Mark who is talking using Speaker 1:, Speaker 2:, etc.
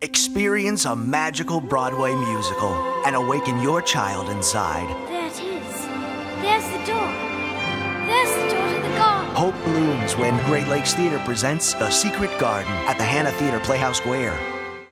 Speaker 1: Experience a magical Broadway musical and awaken your child inside.
Speaker 2: There it is. There's the door. There's the door to the garden.
Speaker 1: Hope blooms when Great Lakes Theater presents The Secret Garden at the Hannah Theater Playhouse Square.